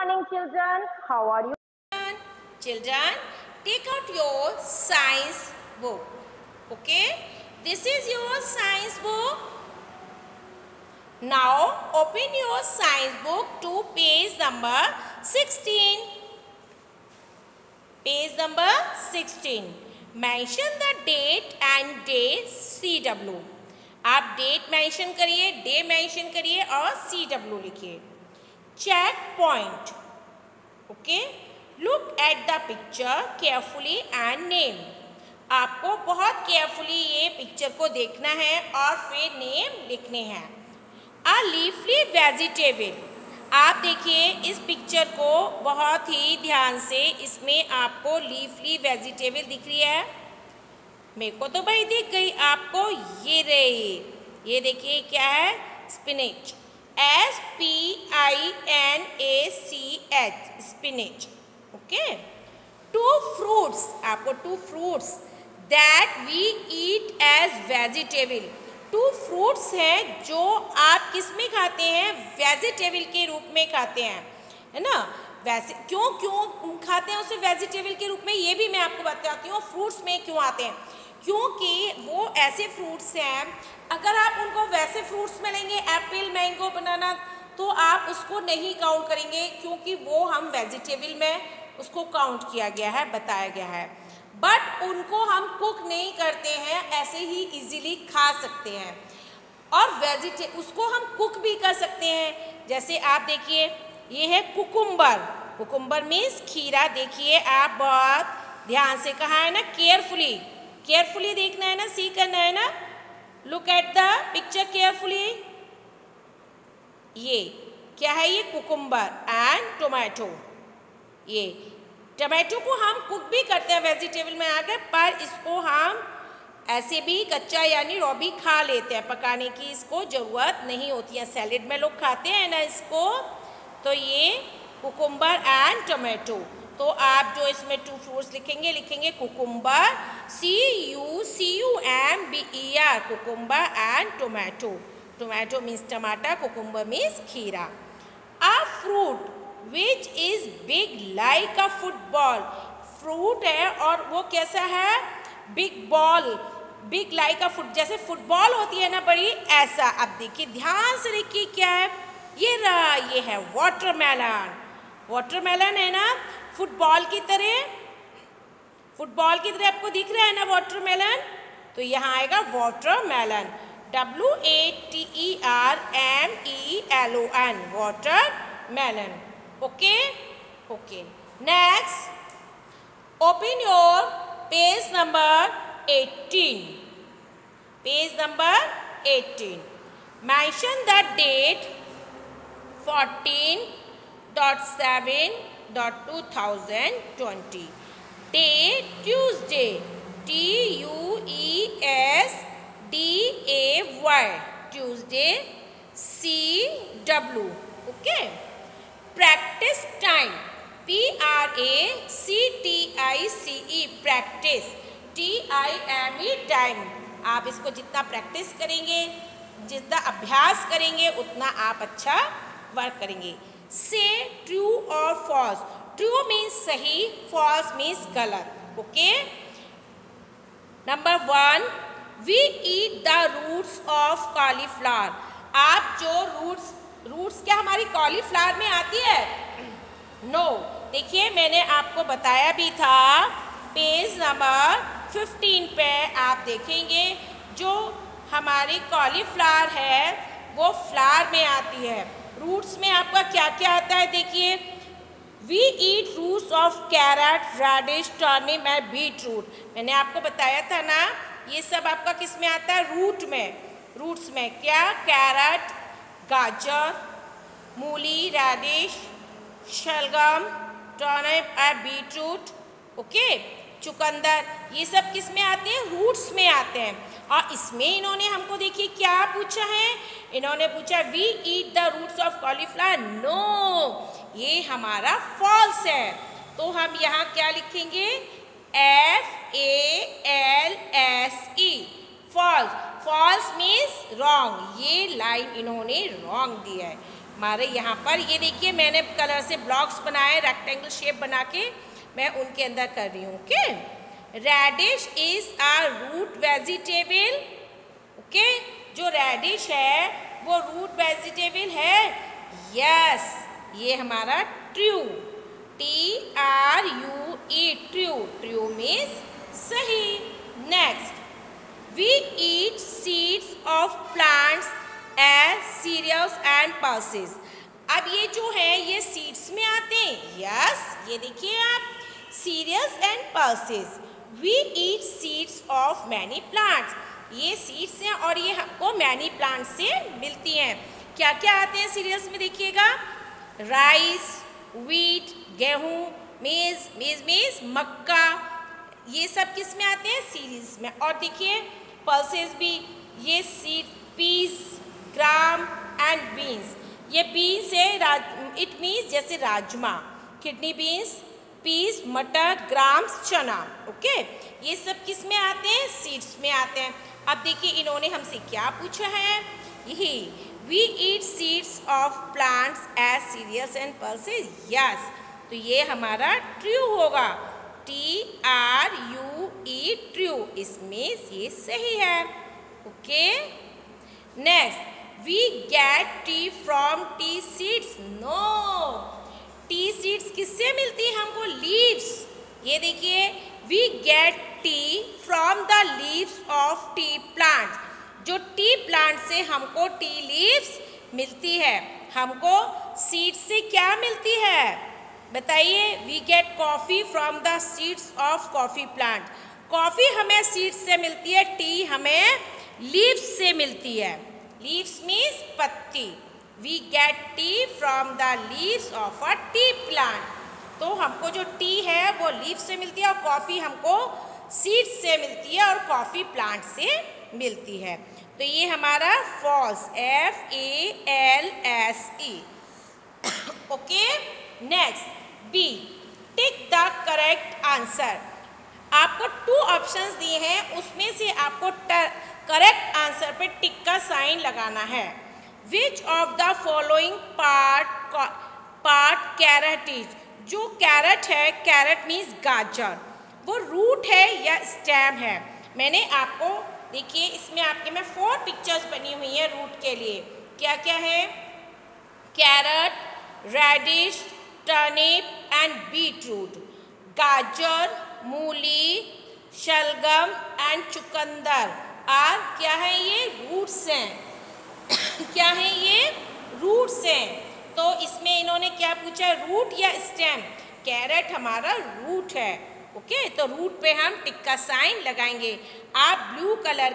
morning, children. How are you? Children, take out your science book. Okay, this is your science book. Now open your science book to page number 16. Page number 16. Mention the date and day CW. आप date mention करिए, day mention करिए और CW लिखिए. Checkpoint. Okay, look at the picture carefully and name. आपको बहुत carefully ये picture को देखना है और फिर नेम लिखने हैं. A leafly vegetable. आप देखिए इस पिक्चर को बहुत ही ध्यान से. इसमें आपको लीफली वेजिटेबल दिख रही है. मेरे को तो भाई दिख गई, आपको ये रही. ये देखिए क्या है, spinach. SPINACH, spinach. Okay. Two fruits. आपको two fruits that we eat as vegetable. Two fruits हैं जो आप किस में खाते हैं, वेजिटेबल के रूप में खाते हैं, है ना. वैसे क्यों खाते हैं उसे वेजिटेबल के रूप में, ये भी मैं आपको बताती हूँ. फ्रूट्स में क्यों आते हैं, क्योंकि वो ऐसे फ्रूट्स हैं, अगर आप उनको वैसे फ्रूट्स में लेंगे, एप्पल, मैंगो, बनाना, तो आप उसको नहीं काउंट करेंगे, क्योंकि वो हम वेजिटेबल में उसको काउंट किया गया है, बताया गया है. बट उनको हम कुक नहीं करते हैं, ऐसे ही इजीली खा सकते हैं. और उसको हम कुक भी कर सकते हैं. जैसे आप देखिए ये है कुकुम्बर. कुकुम्बर मीन्स खीरा. देखिए आप बहुत ध्यान से, कहा है ना, केयरफुली. केयरफुली देखना है ना, सी करना है ना. Look at the picture carefully. ये क्या है, ये कुकुम्बर एंड टोमेटो. ये टमाटो को हम कुक भी करते हैं वेजिटेबल में आकर, पर इसको हम ऐसे भी कच्चा यानी रॉ भी खा लेते हैं. पकाने की इसको ज़रूरत नहीं होती है. सैलेड में लोग खाते हैं ना इसको. तो ये कुकुम्बर एंड टोमेटो. तो आप जो इसमें टू फ्रूट्स लिखेंगे cucumber, CUCUMBER, cucumber and tomato. Tomato means टमाटर, कुकुम्बर मीन्स खीरा. A fruit which is big like a football. Fruit है और वो कैसा है, big ball, big like a foot, जैसे फुटबॉल होती है ना बड़ी, ऐसा. अब देखिए ध्यान से देखिए क्या है, ये रहा, ये है वाटरमेलन. वाटरमेलन है ना, फुटबॉल की तरह. फुटबॉल की तरह आपको दिख रहा है ना वाटरमेलन. तो यहाँ आएगा watermelon, WATERMELON, watermelon. Okay. Okay, next open your page number 18. Page number 18. Mention the date 14.7.2020. Day Tuesday, TUESDAY, Tuesday, CW. Okay. Practice time, PRACTICE, practice, TIME, time. आप इसको जितना प्रैक्टिस करेंगे, जितना अभ्यास करेंगे, उतना आप अच्छा वर्क करेंगे. से ट्रू और फॉल्स. ट्रू मीन्स सही, फॉल्स मीन्स गलत. Okay. Number 1, we eat the roots of cauliflower. आप जो रूट्स क्या हमारी कॉलीफ्लावर में आती है? नो. देखिए मैंने आपको बताया भी था, पेज नंबर 15 पे आप देखेंगे, जो हमारी कॉलीफ्लावर है वो फ्लावर में आती है. रूट्स में आपका क्या क्या आता है, देखिए. We eat roots of carrot, radish, turnip and beetroot. मैंने आपको बताया था ना, ये सब आपका किस में आता है, रूट में. रूट्स में क्या, कैरेट, गाजर, मूली, रेडिश, शलगम, turnip and beetroot. Okay. चुकंदर, ये सब किस में आते हैं, रूट्स में आते हैं. और इसमें इन्होंने हमको देखिए क्या पूछा है, इन्होंने पूछा we eat the roots of cauliflower. No, ये हमारा फॉल्स है. तो हम यहाँ क्या लिखेंगे, FALSE, false. False means wrong. ये लाइन इन्होंने रॉन्ग दी है. हमारे यहाँ पर ये देखिए मैंने कलर से ब्लॉक्स बनाए, रेक्टेंगल शेप बना के मैं उनके अंदर कर रही हूँ। Okay, radish is a root vegetable. Okay, जो रेडिश है वो रूट वेजिटेबल है। यस, ये हमारा true, TRUE, true. True means सही। Next, we eat seeds of plants as cereals and pulses. अब ये जो है ये सीड्स में आते हैं। यस, ये देखिए आप, cereals and pulses. We eat seeds of many plants, ये सीड्स हैं और ये हमको मैनी प्लांट से मिलती हैं। क्या क्या आते हैं सीरियल्स में देखिएगा, राइस, व्हीट, गेहूँ, मेज़, मेज़ मीन्स मक्का, ये सब किस में आते हैं, सीरियल्स में। और देखिए पल्सेस भी, ये seed, peas, gram and beans. ये बीन्स है, इट मीन्स जैसे राजमा, किडनी बीन्स, पीस, मटर, ग्राम्स, चना। ओके, ये सब किस में आते हैं, सीड्स में आते हैं। अब देखिए इन्होंने हमसे क्या पूछा है, यही we eat seeds of plants as cereals and pulses. Yes, तो ये हमारा ट्रू होगा, TRUE, ट्रू, इसमें ये सही है। Okay, next, we get tea from tea seeds. No, tea seeds किससे मिलती है हमको, लीव्स। ये देखिए, we get tea from the leaves of tea plant. जो टी प्लांट से हमको टी लीव्स मिलती है। हमको सीड से क्या मिलती है बताइए, we get coffee from the seeds of coffee plant. Coffee हमें सीड्स से मिलती है, टी हमें लीव्स से मिलती है। लीव्स मीन्स पत्ती। We get tea from the leaves of a tea plant. तो हमको जो टी है वो लीव्स से मिलती है और कॉफ़ी हमको सीड्स से मिलती है और कॉफ़ी प्लांट से मिलती है। तो ये हमारा false, FALSE। Okay, next, B, tick the correct answer. आपको 2 ऑप्शंस दिए हैं, उसमें से आपको करेक्ट आंसर पे टिक का साइन लगाना है। Which of the following part carrot is. जो कैरेट है, कैरेट मीन्स गाजर, वो रूट है या स्टेम है। मैंने आपको देखिए इसमें आपके में 4 पिक्चर्स बनी हुई हैं रूट के लिए। क्या क्या है, carrot, radish, turnip and beetroot. गाजर, मूली, शलगम एंड चुकंदर और क्या है, ये रूट्स हैं। क्या है, ये रूट्स हैं। तो इसमें इन्होंने क्या पूछा, रूट या स्टेम। कैरेट हमारा रूट है। ओके, तो रूट पे हम टिक का साइन लगाएंगे। आप ब्लू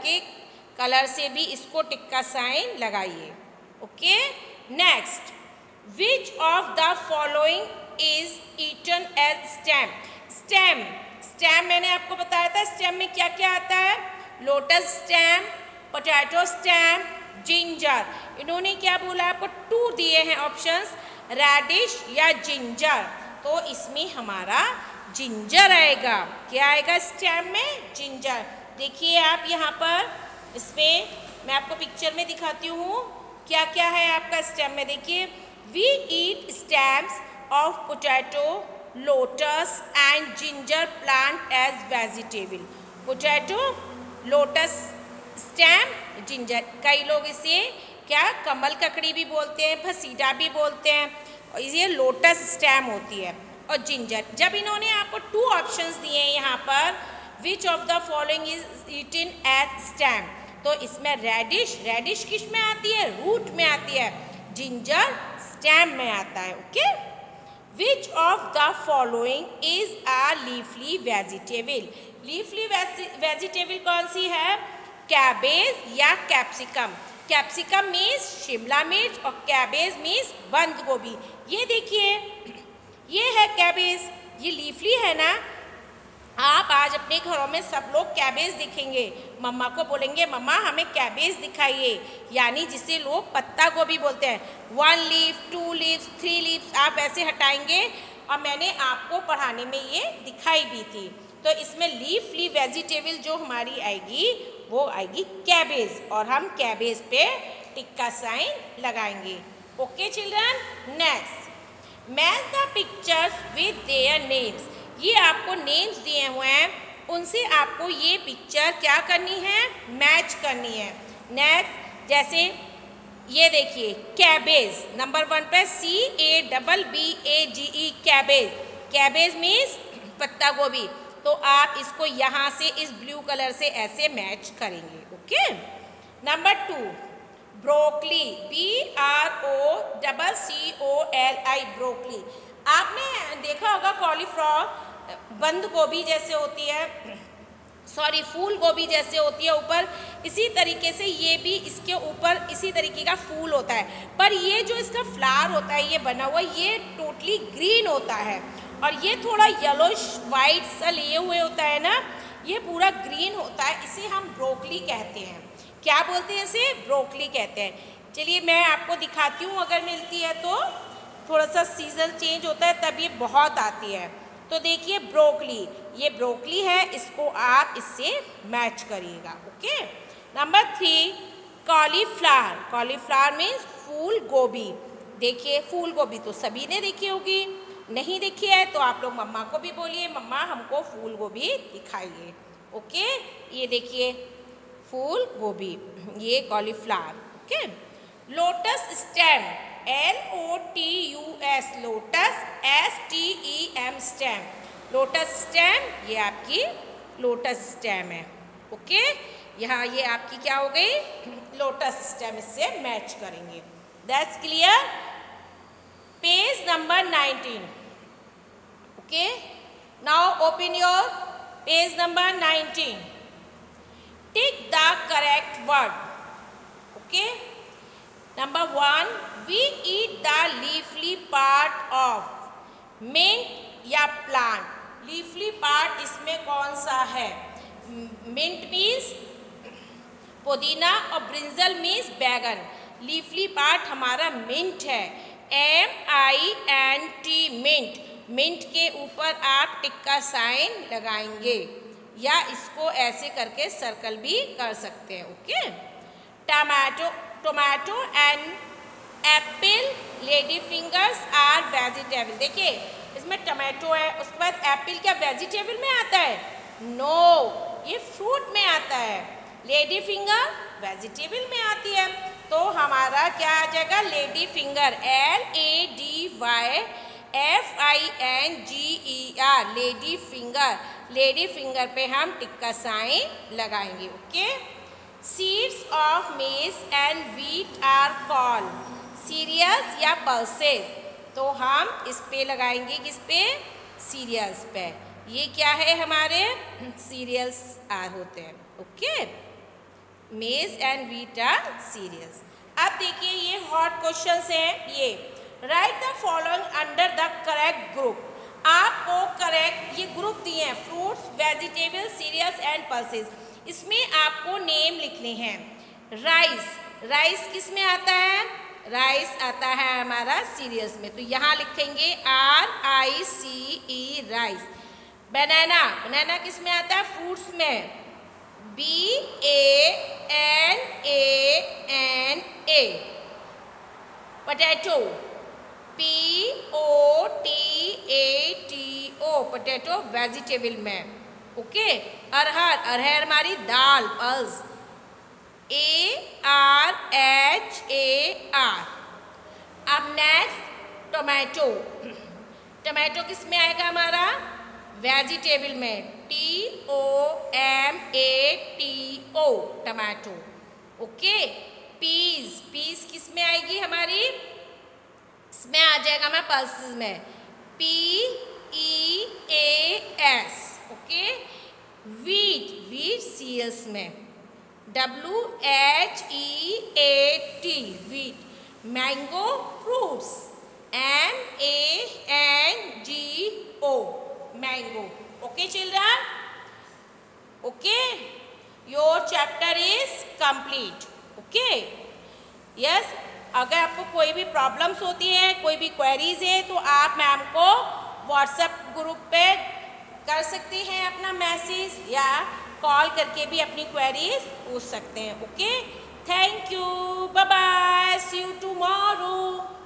कलर से भी इसको टिक का साइन लगाइए। Okay, next, which of the following is eaten as stem. Stem, stem मैंने आपको बताया था, स्टेम में क्या क्या आता है, lotus stem, potato stem, ginger. इन्होंने क्या बोला, आपको 2 दिए हैं ऑप्शंस, रेडिश या जिंजर। तो इसमें हमारा जिंजर आएगा। क्या आएगा स्टेम में, जिंजर। देखिए आप यहाँ पर, इसमें मैं आपको पिक्चर में दिखाती हूँ क्या क्या है आपका स्टेम में। देखिए, we eat stems of potato, lotus and ginger plant as vegetable. Potato, lotus stem, ginger. कई लोग इसे क्या कमल ककड़ी भी बोलते हैं, फसीडा भी बोलते हैं, और ये लोटस स्टेम होती है। और जिंजर, जब इन्होंने आपको 2 ऑप्शंस दिए हैं यहाँ पर, which of the following is eaten as stem, तो इसमें रेडिश, रेडिश किस में आती है, रूट में आती है, जिंजर स्टेम में आता है। Okay, which of the following is a leafly vegetable. Leafly vegetable कौन सी है, कैबेज या कैप्सिकम। कैप्सिकम मीन्स शिमला मिर्च और कैबेज मीन्स बंद गोभी। ये देखिए, ये है कैबेज, ये लीफली है ना। आप आज अपने घरों में सब लोग कैबेज दिखेंगे, मम्मा को बोलेंगे मम्मा हमें कैबेज दिखाइए, यानी जिसे लोग पत्ता गोभी बोलते हैं। 1 लीफ, 2 लीव्स, 3 लीव्स आप ऐसे हटाएंगे, और मैंने आपको पढ़ाने में ये दिखाई भी थी। तो इसमें लीफली वेजिटेबल जो हमारी आएगी वो आएगी कैबेज, और हम कैबेज पे टिक का साइन लगाएंगे। Okay children, next match the pictures with their names. ये आपको नेम्स दिए हुए हैं, उनसे आपको ये पिक्चर क्या करनी है, मैच करनी है। नेक्स्ट जैसे ये देखिए कैबेज, नंबर 1 पे CABBAGE कैबेज, कैबेज मीन्स पत्ता गोभी, तो आप इसको यहाँ से इस ब्लू कलर से ऐसे मैच करेंगे। Okay, number 2 broccoli, BROCCOLI broccoli. आपने देखा होगा कॉलीफ्लावर बंद गोभी जैसे होती है, सॉरी फूल गोभी जैसे होती है ऊपर, इसी तरीके से ये भी इसके ऊपर इसी तरीके का फूल होता है, पर ये जो इसका फ्लावर होता है ये बना हुआ, ये टोटली ग्रीन होता है और ये थोड़ा येलोइश वाइट सा लिए हुए होता है ना, ये पूरा ग्रीन होता है, इसे हम ब्रोकली कहते हैं। क्या बोलते हैं इसे, ब्रोकली कहते हैं। चलिए मैं आपको दिखाती हूँ, अगर मिलती है तो, थोड़ा सा सीजन चेंज होता है तब ये बहुत आती है। तो देखिए ब्रोकली, ये ब्रोकली है, इसको आप इससे मैच करिएगा। Okay, number 3 cauliflower, cauliflower means फूल गोभी। देखिए फूल गोभी तो सभी ने देखी होगी, नहीं देखी है तो आप लोग मम्मा को भी बोलिए, मम्मा हमको फूल गोभी दिखाइए। ओके, ये देखिए फूल गोभी, ये cauliflower. Okay, lotus stem, LOTUS lotus, STEM stem, lotus stem, ये आपकी लोटस स्टेम है। ओके, यहाँ ये आपकी क्या हो गई, लोटस स्टेम, इससे मैच करेंगे। That's clear. Page number 19। Okay, now open your page number 19। Tick the correct word. Okay, number 1 we eat the leafy part of mint या plant। leafy part इसमें कौन सा है, mint means पुदीना और brinjal means बैगन। Leafly part हमारा mint है, MINT मिंट। मिंट के ऊपर आप टिक का साइन लगाएंगे या इसको ऐसे करके सर्कल भी कर सकते हैं। Okay, tomato and apple, lady fingers are vegetable. देखिए इसमें टोमेटो है, उसके बाद एप्पल क्या वेजिटेबल में आता है, नो, ये फ्रूट में आता है। लेडी फिंगर वेजिटेबल में आती है, तो हमारा क्या आ जाएगा, lady finger, LADYFINGER, lady finger. Lady finger पे हम टिक का साइन लगाएंगे। Okay, seeds of maize and wheat are called cereals या पल्सेस। तो हम इस पे लगाएंगे, किस पे, सीरियल्स पे। ये क्या है, हमारे सीरियल्स होते हैं। ओके, मेज एंड व्हीट आर सीरियल्स। अब देखिए ये हॉट क्वेश्चंस हैं। ये write the following under the correct group. आपको करेक्ट ये ग्रुप दिए हैं, fruits, vegetable, cereals and pulses. इसमें आपको नेम लिखने हैं। राइस, राइस किस में आता है, राइस आता है हमारा सीरियल्स में, तो यहाँ लिखेंगे RICE राइस। बनाना, बनाना किस में आता है, फ्रूट्स में, BANANA। Potato, POTATO, potato vegetable में। ओके, अरहर, अरहर हमारी दाल, पल्स, ARHAR। अब नेक्स्ट टोमेटो, टोमेटो किस में आएगा हमारा, वेजिटेबल में, TOMATO tomato. Okay, peas, peas किस में आएगी हमारी, इसमें आ जाएगा हमारा पल्सेस में, PEAS। Okay, wheat, wheat cereals में, WHEAT wheat. Mango, fruits, MANGO mango. Okay children, okay, your chapter is complete. Okay, yes, अगर आपको कोई भी प्रॉब्लम्स होती है, कोई भी क्वेरीज है, तो आप मैम को व्हाट्सएप ग्रुप पे कर सकते हैं अपना मैसेज, या कॉल करके भी अपनी क्वेरीज पूछ सकते हैं। Okay, Thank you. Bye bye. See you tomorrow.